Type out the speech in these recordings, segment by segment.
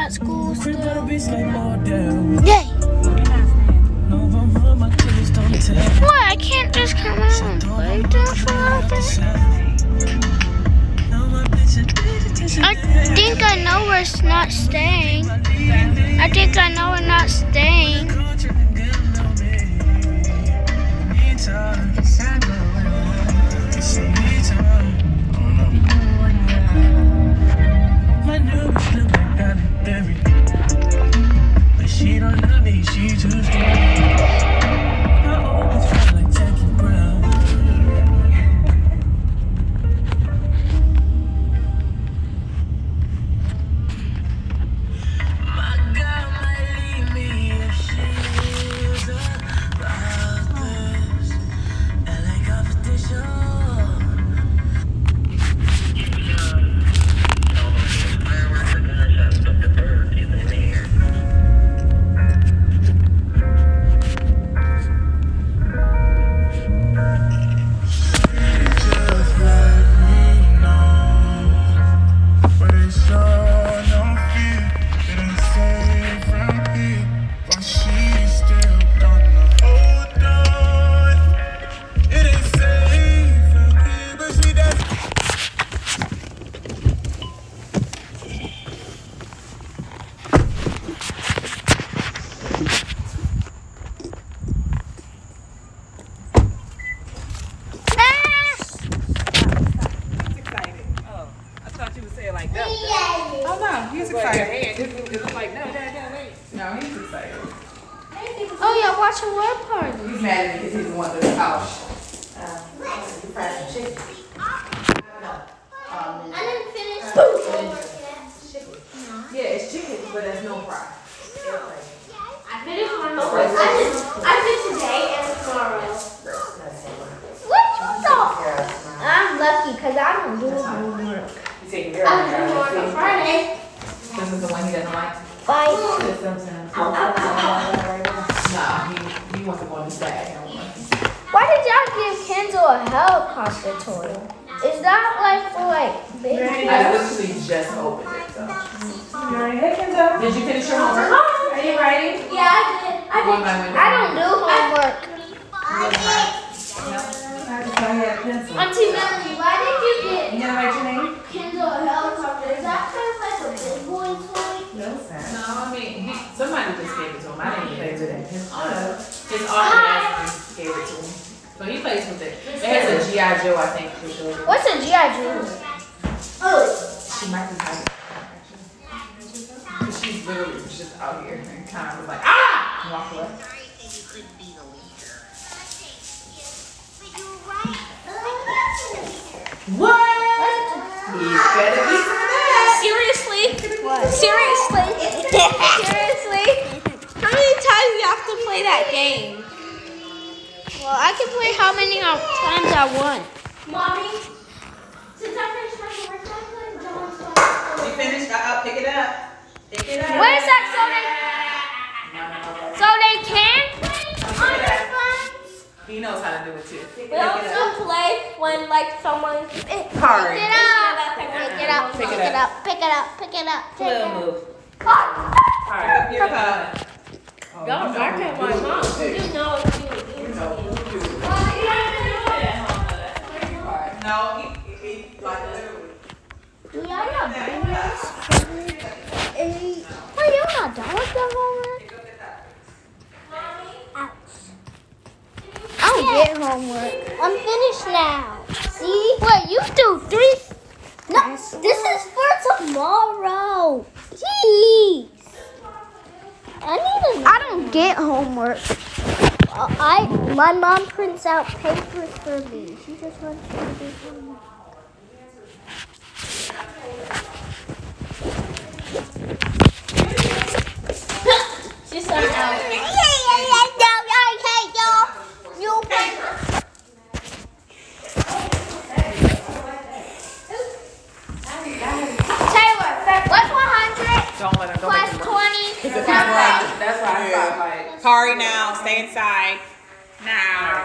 at school still. Yay! What? I can't just come out and play this I think I know we're not staying. I think I know we're not staying. But she don't love me, she too strong. Oh yeah, watch a word party. He's mad at me because he's the one that's couch. You fried some chicken. No. I didn't finish chicken. Yeah, it's chicken, but there's no fry. I finished my homework. I did today and tomorrow. What you thought? I'm lucky because I don't do homework. You taking your I do homework on Friday. This is the one he doesn't like? Bye. Nah, he wants to go on his bag. Why did y'all give Kenzo a helicopter toy? Is that like for like big? I literally just opened it, so. Hey, Kenzo. Did you finish your homework? Are you writing? Yeah, I did. I don't do homework. Auntie Melanie, why did you get You gonna write your name? Kenzo a helicopter? Is that kind of like a big boy toy? No, I mean, somebody just gave it to him. I didn't play with it. His aunt gave it to him. So he plays with it. It has a G.I. Joe, I think. What's a G.I. Joe? Oh. She might be hiding. Because she's literally just out here and kind of was like, ah! And walk away. What? He's gonna be some of that. Seriously? What? Seriously? Seriously? How many times do you have to play that game? Well, I can play how many times I want. Mommy, since I finished my homework, can I play John's Star? You finished? Pick it up. Pick it up. Where's that so they can play on their phones? He knows how to do it too. We also play when like someone Hard. Pick it up. Pick it up. Pick it up. Pick it up. Pick it up. Pick it Little up. move. Alright, your cup. Y'all back at my mom. You know it's you. No, he like literally. Do y'all not babies? Oh, you're not dogs at homework? Ouch. I don't get homework. I'm finished now. See? Wait, you do 3? No, this is for tomorrow. Jeez. I don't get homework. My mom prints out papers for me. She just wants me to do homework. She's so out. Don't let him. Plus 20. That's why I thought like. Kari, now stay inside. Now.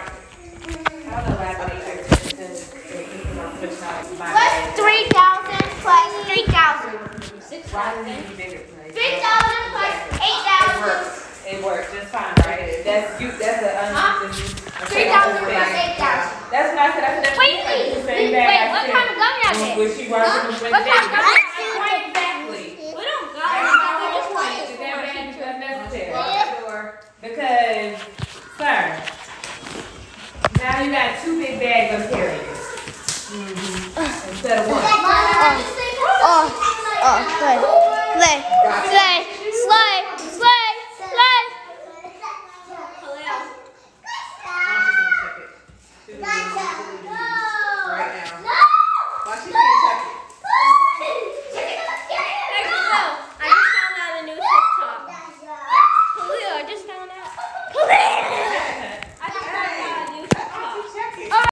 Plus 3,000 plus 3,000. Why does it need bigger place? 3,000 plus 8,000. It works just fine, right? That's you. That's a 3,000 plus 8,000. That's what I said. I said that's Wait, the same wait, bag. what kind of gum y'all get? Which she brought from What kind of gum? Exactly. We don't got That it. bag is unnecessary. Because, sir, now you got 2 big bags of carriers. Instead of one. Play.